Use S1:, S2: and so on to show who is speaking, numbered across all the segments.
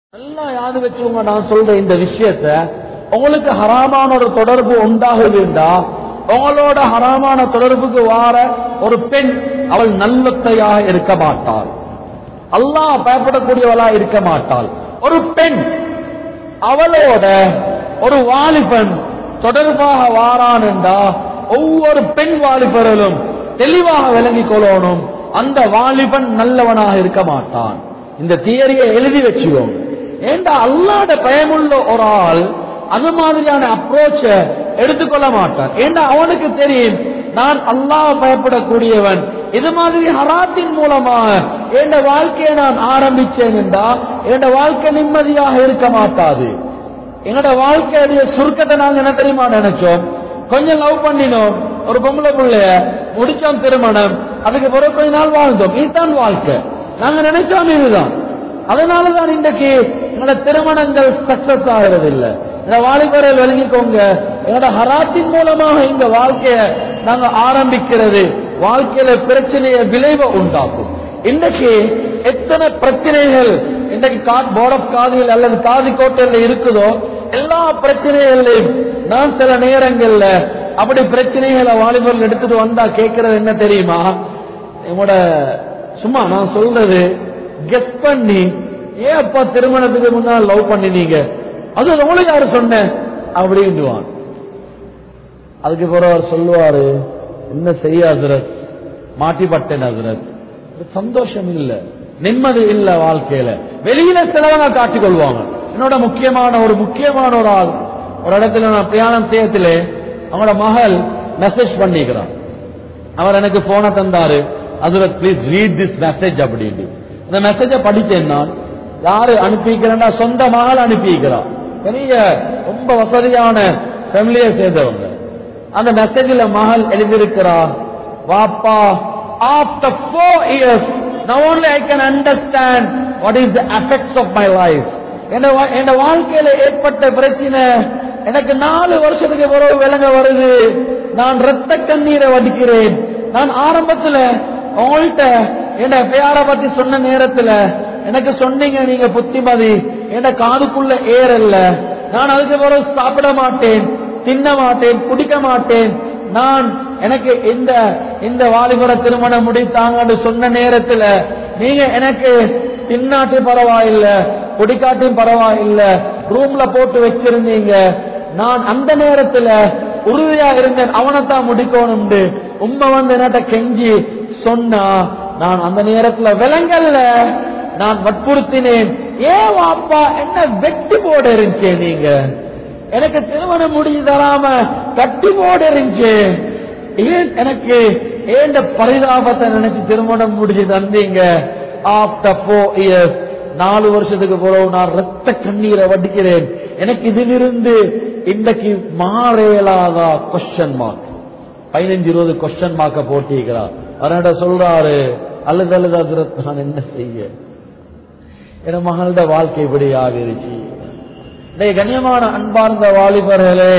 S1: நல்லா யாது வச்சுங்க. நான் சொல்ற இந்த விஷயத்தை உங்களுக்கு ஹராமான ஒரு தொடர்பு உண்டாகுதுண்டா, உங்களோட ஹராமான தொடர்புக்கு வார ஒரு பெண் அவள் நல்லத்தையாக இருக்க மாட்டாள், அல்லாஹ் பயப்படக்கூடியவளா இருக்க மாட்டாள். ஒரு பெண் அவளோட ஒரு வாலிபன் தொடர்பாக வாரான்டா, ஒவ்வொரு பெண் வாலிபர்களும் தெளிவாக விளங்கிக் கொள்ளணும், அந்த வாலிபன் நல்லவனாக இருக்க மாட்டான். இந்த தியரியை எழுதி வச்சுக்கோங்க. ஏண்டா அல்லாஹ்வுடைய பயமுள்ள ஒரு ஆள் அது மாதிரியான அப்ரோச்ச எடுத்துக்கொள்ள மாட்டான். ஏண்டா அவனுக்கு தெரியும், நான் அல்லாஹ் பயப்படக்கூடியவன், இது மாதிரி ஹராத்தின் மூலமாக என் வாழ்க்கையை நான் ஆரம்பிச்சேன் என்றா என் வாழ்க்கை நிம்மதியாக இருக்க மாட்டாது. எங்களோட வாழ்க்கையுடைய சுருக்கத்தை நாங்க என்ன தெரியுமா நினைச்சோம், கொஞ்சம் லவ் பண்ணினோம், ஒரு பொம்பளை பிள்ளைய முடிச்சோம், திருமணம், அதுக்கு பிறகு கொஞ்ச நாள் வாழ்ந்தோம், இதுதான் வாழ்க்கை நாங்க நினைச்சோம், இதுதான். அதனாலதான் இன்றைக்கு எங்களோட திருமணங்கள் சக்சஸ் ஆகிறது இல்லை. இந்த வாலிபர்கள் விளங்கிக்கோங்க, எங்களோட ஹராத்தின் மூலமாக இந்த வாழ்க்கையை நாங்க ஆரம்பிக்கிறது வாழ்க்கையில பிரச்சனையை விளைவை உண்டாக்கும். இன்றைக்கு எத்தனை பிரச்சனைகள் இன்றைக்கு போர்ட் ஆஃப் காதில் அல்லது காதி கோட்டையில் இருக்குதோ, எல்லா பிரச்சனைகளையும் நான் சில நேரங்கள்ல அப்படி பிரச்சனைகளை வாலிபர்கள் எடுத்துட்டு வந்தா கேட்கறது என்ன தெரியுமா, என்னோட சும்மா நான் சொல்றது கெஸ் பண்ணி, ஏன் அப்பா திருமணத்துக்கு முன்னால் லவ் பண்ணினீங்க, அது உங்களுக்கு யாரு சொன்ன அப்படின்னுவான். அதுக்கு பிறகு அவர் சொல்லுவாரு, என்ன செய்ய ஹஸ்ரத், மாட்டிப்பட்டேன் ஹஸ்ரத், சந்தோஷம் இல்ல, நிம்மதி இல்ல வாழ்க்கையில, வெளியில சிலவங்க காட்டிக் கொள்வாங்க. என்னோட முக்கியமான ஒரு ஆள் ஒரு இடத்துல நான் பிரயாணம் செய்யத்திலே அவங்களோட மகள் மெசேஜ் பண்ணிக்கிறான். அவர் எனக்கு போன தந்தாரு, Hazrat please read this message அப்படின்னு. இந்த மெசேஜ படிச்சேன் நான். யாரு அனுப்பிக்கிறேன்னா சொந்த மகள் அனுப்பிக்கிறான். பெரிய ரொம்ப வசதியான ஃபேமிலியை சேர்ந்தவங்க. அந்த மெசேஜில் மகள் எழுதியிருக்கிறா, வாப்பா, after 4 years now only I can understand what is the effects of my life. என் வாழ்க்கையில ஏற்பட்ட பிரச்சனை எனக்கு 4 வருஷத்துக்கு பிறகு விளங்க வருது. நான் ரத்த கண்ணீரை வடிக்கிறேன். நான் ஆரம்பத்துல உங்கள்கிட்ட என் பேரை பத்தி சொன்ன நேரத்துல எனக்கு சொன்னீங்க, நீங்க புத்திமதி என் காதுக்குள்ள ஏறல்ல. நான் அதுக்கு பிறகு சாப்பிட மாட்டேன், தின்ன மாட்டேன், குடிக்க மாட்டேன். நான் எனக்கு இந்த வாலிபர திருமணம் முடித்தாங்கன்னு சொன்ன நேரத்துல நீங்க எனக்கு தின்னாட்டி பரவாயில்லை, குடிக்காட்டியும் பரவாயில்லை, ரூம்ல போட்டு வச்சிருந்தீங்க. நான் அந்த நேரத்துல உறுதியா இருந்தேன், அவனைத்தான் முடிக்கணும். உண்மை வந்து என்னட்ட கெஞ்சி சொன்னா, நான் அந்த நேரத்துல விலங்கல்ல, நான் வற்புறுத்தினேன். ஏன் வாப்பா என்ன வெட்டி போட இருந்துச்சு, நீங்க எனக்கு திருமணம் முடிஞ்சு தராம கட்டி போட இருந்துச்சு, ஏன் எனக்கு ஏன் பரிதாபத்தை நினைச்சு திருமணம் முடிஞ்சு தந்தீங்க. ஆஃப்டர் 4 years 4 வருஷத்துக்கு பிறகு நான் ரத்த கண்ணீரை வடிக்கிறேன். எனக்கு இதிலிருந்து இன்றைக்கு மாறேலாதா கொஸ்டின் மார்க், 15-20 கொஸ்டின் மார்க்க போட்டிருக்கிறார். அவரோட சொல்றாரு, அழுது நான் என்ன செய்ய, என் மகளோட வாழ்க்கை இப்படி ஆகிருச்சு. கண்ணியமான அன்பார்ந்த வாலிபர்களே,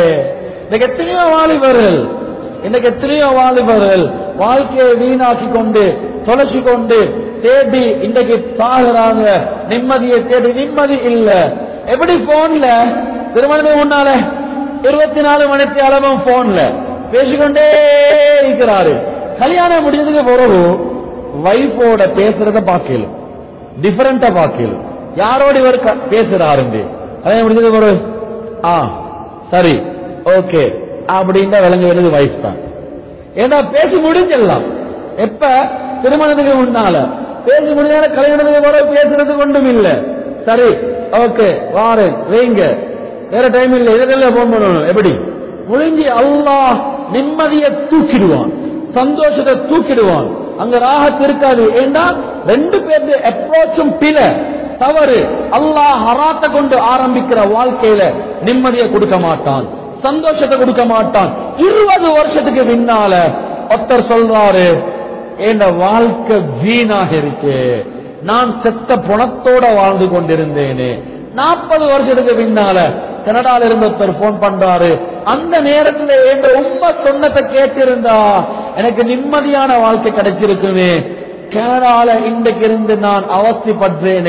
S1: இன்னைக்கு எத்தனையோ வாலிபர்கள் வாழ்க்கையை வீணாக்கி கொண்டு தொலைச்சு கொண்டு தேடி இன்றைக்கு சாகுறாங்க. நிம்மதியை தேடி நிம்மதி இல்ல. எப்படி போன்ல திருமணத்துக்கு முன்னால 24 மணிக்கு அளவும் போன்ல பேசிக்கொண்டே இருக்கிறாரு. கல்யாணம் முடிஞ்சதுக்கு பிறகு வைஃபோட பேசுறத பார்க்கல, டிஃபரெண்டா பார்க்கல, யாரோட இவர் பேசுறாரு. அதே முடிஞ்சது பிறகு சரி ஓகே அப்படின்னா விளங்க வேண்டியது வைஃப் தான். ஏன்னா பேசி முடிஞ்சிடலாம். எப்ப திருமணத்துக்கு முன்னால பேசி முடிஞ்சால கல்யாணத்துக்கு பிறகு பேசுறது கொண்டும் இல்லை. சரி ஓகே வாரேன் வைங்க, வேற டைம் இல்லை, இதெல்லாம் போன் பண்ணணும். எப்படி முடிஞ்சு அல்லாஹ் நிம்மதியை தூக்கிடுவான், சந்தோஷத்தை தூக்கிடுவான். அங்க ராகத் இருக்காது. ஏன்னா 2 பேருக்கு அப்ரோச்சும் பில தவறு. அல்லாஹ் ஹராத்தை கொண்டு ஆரம்பிக்கிற வாழ்க்கையில நிம்மதியை கொடுக்க மாட்டான், சந்தோஷத்தை கொடுக்க மாட்டான். 20 வருஷத்துக்கு பின்னால ஒருத்தர் சொல்றாரு, என் வாழ்க்கை வீணாக இருக்கு, நான் செத்த பணத்தோட வாழ்ந்து கொண்டிருந்தேனே. 40 வருஷத்துக்கு பின்னால கனடால இருந்து ஒருத்தர் போன் பண்றாரு, அந்த நேரத்தில் என் உண்மை சொன்னதை கேட்டிருந்தா எனக்கு நிம்மதியான வாழ்க்கை கிடைச்சிருக்குமே, கனடால இன்றைக்கு இருந்து நான் அவஸ்தைப்படுறேனே,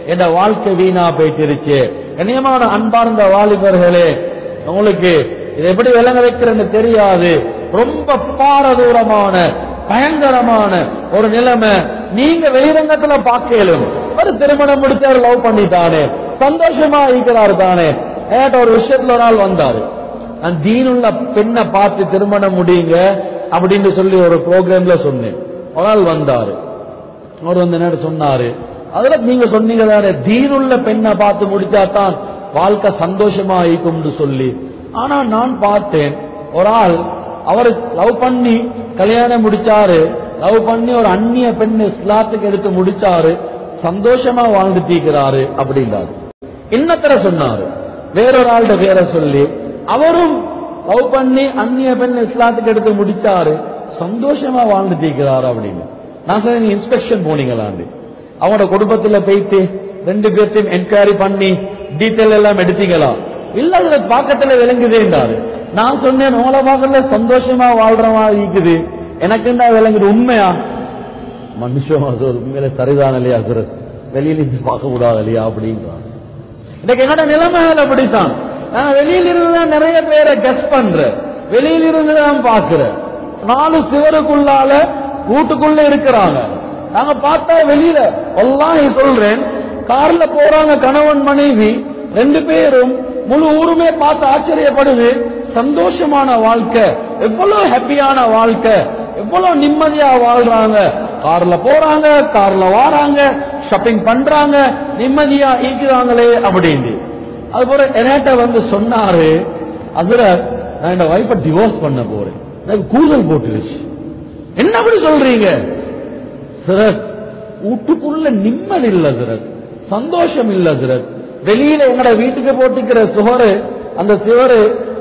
S1: என்ற வாழ்க்கை வீணா போயிட்டிருச்சு. கண்ணியமான அன்பார்ந்த வாலிபர்களே, உங்களுக்கு இதை எப்படி விளங்க வைக்கிறேன்னு தெரியாது. ரொம்ப பாரதூரமான பயங்கரமான ஒரு நிலைமை நீங்க வெளிரங்கத்துல பார்க்கலும். ஒரு திருமணம் முடிச்சாரு, லவ் பண்ணிட்டானே, சந்தோஷமா இருக்கிறாரு தானே. ஒரு விஷயத்துல ஒரு ஆள் வந்தாரு, நான் தீனுள்ள பெண்ணை பார்த்து திருமணம் முடியுங்க அப்படின்னு சொல்லி ஒரு ப்ரோக்ராம்ல சொன்னேன். ஒரு ஆள் வந்தாரு, அவர் வந்து என்ன சொன்னாரு, அதுல நீங்க சொன்னீங்க தானே தீனுள்ள பெண்ணை பார்த்து முடிச்சாதான் வாழ்க்கை சந்தோஷமா இருக்கும்னு சொல்லி. ஆனா நான் பார்த்தேன், ஒரு ஆள் அவர் லவ் பண்ணி கல்யாணம் முடிச்சாரு, லவ் பண்ணி ஒரு அந்நிய பெண் இஸ்லாத்துக்கு எடுத்து முடிச்சாரு, சந்தோஷமா வாழ்ந்துட்டு இருக்கிறாரு அப்படின்றாரு. இன்னத்தர சொன்னாரு, வேறொரு ஆள்கிட்ட பேரை சொல்லி அவரும் லவ் பண்ணி அந்நிய பெண் இஸ்லாத்துக்கு எடுத்து முடிச்சாரு, சந்தோஷமா வாழ்ந்துட்டு இருக்கிறாரு அப்படின்னு. நான் சொன்ன, நீ இன்ஸ்பெக்ஷன் போனீங்களாண்டு, அவனோட குடும்பத்துல போயிட்டு 2 பேர்த்தையும் என்கொயரி பண்ணி டீட்டெயில் எல்லாம் எடுத்தீங்களா? இல்ல, அதுல பாக்கத்துல விளங்குதேன்றாரு. நான் சொன்னேன், உங்களை பார்க்கல சந்தோஷமா வாழ்ற மாதிரி இருக்குது, எனக்கு என்ன விளங்குது? உண்மையா? மனுஷன் உண்மையில சரிதான் இல்லையா சார், வெளியில இருந்து பார்க்க கூடாது இல்லையா அப்படின்றான். இன்னைக்கு என்னோட நிலைமையில அப்படித்தான். நான் வெளியில இருந்துதான் நிறைய பேரை கெஸ் பண்ற, வெளியில இருந்துதான் பாக்குற. 4 சுவருக்குள்ளால வீட்டுக்குள்ள இருக்கிறாங்க, நாங்க பார்த்தா வெளியில எல்லாம் சொல்றேன். கார்ல போறாங்க கணவன் மனைவி 2 பேரும், முழு ஊருமே பார்த்து ஆச்சரியப்படுது. சந்தோஷமான வாழ்க்கை, எவ்வளவு ஹாப்பியான வாழ்க்கை, எவ்வளவு நிம்மதியா வாழ்றாங்க. கார்ல போறாங்க, கார்ல வாராங்க, ஷாப்பிங் பண்றாங்க, நிம்மதியா இருக்கிறாங்களே அப்படின்னு. அது போல என்கிட்ட வந்து சொன்னாரு, அதுல நான் என் வைஃபை டிவோர்ஸ் பண்ண போறேன், எனக்கு கூதல் போட்டுருச்சு. என்ன அப்படி சொல்றீங்க சிரத்? வீட்டுக்குள்ள நிம்மதி இல்ல சிரத், சந்தோஷம் இல்ல சிரத். வெளியில எங்கட வீட்டுக்கு போட்டுக்கிற சுவரு, அந்த சுவரு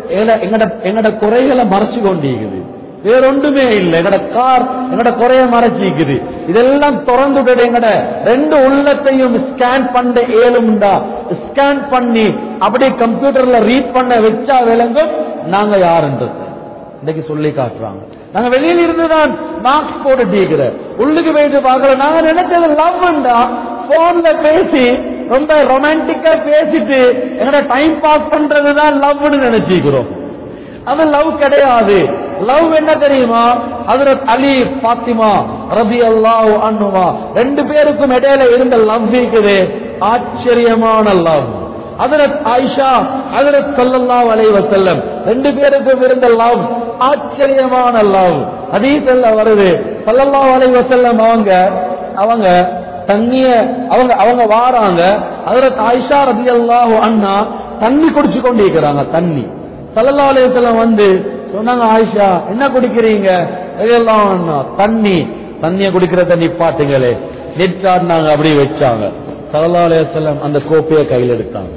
S1: எங்கட குறைகளை மறைச்சு கொண்டிருக்குது, வேற ஒன்றுமே இல்லை. எங்கட கார் எங்கட குறைய மறைச்சிக்குது. இதெல்லாம் திறந்து எங்கட 2 உள்ளத்தையும் ஸ்கேன் பண்ண ஏழும்டா, ஸ்கேன் பண்ணி அப்படியே கம்ப்யூட்டர்ல ரீட் பண்ண வச்சா விளங்கும் நாங்க யாருன்றது. இன்னைக்கு சொல்லி காட்டுறாங்க. நாங்க வெளியில இருந்துதான் மார்க்ஸ் போட்டுட்டு இருக்கிற, உள்ளுக்கு போயிட்டு பார்க்கல. நாங்க நினைச்சது லவ்ண்டா, போன்ல பேசி ரொம்ப ரொமான்டிக்கா பேசிட்டு என்னோட டைம் பாஸ் பண்றதுதான் லவ்னு நினைச்சிக்கிறோம். அது லவ் கிடையாது. லவ் என்ன தெரியுமா? ஹஜ்ரத் அலி ஃபாத்திமா ரலியல்லாஹு அன்ஹுமா 2 பேருக்கும் இடையில இருந்த லவ் இருக்குது, ஆச்சரியமான லவ். ஹஜ்ரத் ஆயிஷா ஹஜ்ரத் ஸல்லல்லாஹு அலைஹி வஸல்லம் 2 பேருக்கும் இருந்த லவ், ஆச்சரியமான லவ். ஹதீஸ்ல வருது, ஸல்லல்லாஹு அலைஹி வஸல்லம் அவங்க தண்ணிய அவங்க வாராங்க. ஹஜ்ரத் ஆயிஷா ரலியல்லாஹு அன்ஹா தண்ணி குடிச்சு கொண்டிருக்கிறாங்க. தண்ணி ஸல்லல்லாஹு அலைஹி வஸல்லம் வந்து சொன்னாங்க, ஆயிஷா என்ன குடிக்கிறீங்க? ரலியல்லாஹு அன்ஹா தண்ணிய குடிக்கிறத நிப்பாட்டுங்களே, நிற்றாங்க. அப்படி வச்சாங்க. ஸல்லல்லாஹு அலைஹி வஸல்லம் அந்த கோப்பையை கையில் எடுத்தாங்க.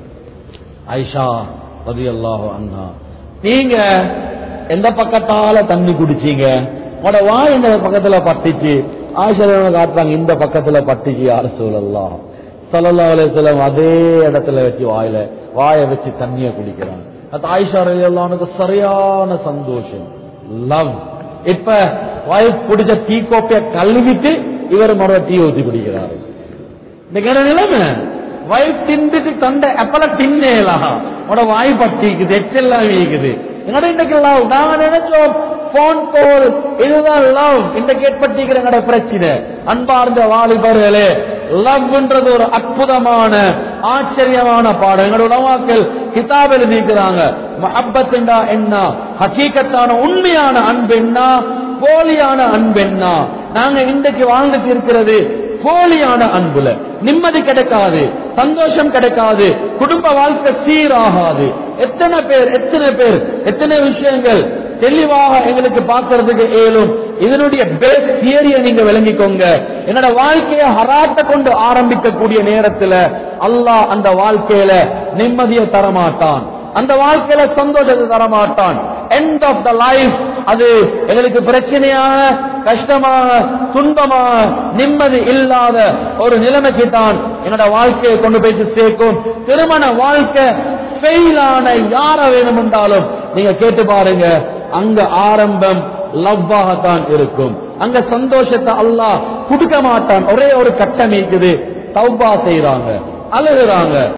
S1: ஆயிஷா ரலியல்லாஹு அன்ஹா, நீங்க எந்த பக்கத்தால தண்ணி குடிச்சீங்க? உங்களோட வாய் எந்த பக்கத்துல பட்டுச்சு? ஆயிஷா காட்டுறாங்க, இந்த பக்கத்துல பட்டுச்சு யா ரசூலல்லாஹ். ஸல்லல்லாஹு அலைஹி வஸல்லம் அதே இடத்துல வச்சு வாயை வச்சு தண்ணிய குடிக்கிறாங்க. அது ஆயிஷா ரலியல்லாஹு அன்ஹா சரியான சந்தோஷம், லவ். இப்ப வைஃப் குடிச்ச டீ கோப்பைய கழுவிட்டு இவர் மறு டீ ஊத்தி குடிக்கிறாரு. இன்னைக்கு என்ன நிலைமை? வைஃப் தின்னுட்டு தந்த அப்பல தின்னேலாம், உட வாய் பட்டிக்குது, எச்செல்லாம் இருக்குது. என்னோட இன்னைக்கு லவ். நாங்க நினைச்சோம் போன் கால் இதுதான் லவ். இன்றைக்கு ஏற்பட்டிருக்கிற பிரச்சனை. அன்பார்ந்த வாலிபர்களே, லவ்ன்றது ஒரு அற்புதமான ஆச்சரியமான பாடம். எங்களோட உலமாக்கள் கிதாப் எழுதிக்கிறாங்க, மஹப்பத் என்றா என்ன, ஹகீகத்தான உண்மையான அன்பு என்ன, போலியான அன்பு என்ன. நாங்க இன்றைக்கு வாழ்ந்துட்டு இருக்கிறது போலியான அன்புல. நிம்மதி கிடைக்காது, சந்தோஷம் கிடைக்காது, குடும்ப வாழ்க்கை சீராகாது. எத்தனை பேர் எத்தனை விஷயங்கள் தெளிவாக எங்களுக்கு பார்க்கறதுக்கு இயலும். இதனுடைய பேஸ் தியரியை நீங்க விளங்கிக்கோங்க. என்னோட வாழ்க்கையை ஹராத்தை கொண்டு ஆரம்பிக்கக்கூடிய நேரத்தில் அல்லாஹ் அந்த வாழ்க்கையில நிம்மதியை தரமாட்டான், அந்த வாழ்க்கையில சந்தோஷத்தை தரமாட்டான். எண்ட் ஆஃப் த லைஃப் அது எங்களுக்கு பிரச்சனையாக, கஷ்டமாக, துன்பமாக, நிம்மதி இல்லாத ஒரு நிலைமைக்கு தான் என்னோட வாழ்க்கையை கொண்டு போயிட்டு சேர்க்கும். திருமண வாழ்க்கை ஃபெயிலான யார வேணும் என்றாலும் நீங்க கேட்டு பாருங்க, அங்க ஆரம்பம் லவ்வாகத்தான் இருக்கும். அங்க சந்தோஷத்தை அல்லாஹ் கொடுக்க மாட்டான். ஒரே ஒரு கட்டம் இருக்குது, தௌபா செய்றாங்க, அழுகுறாங்க.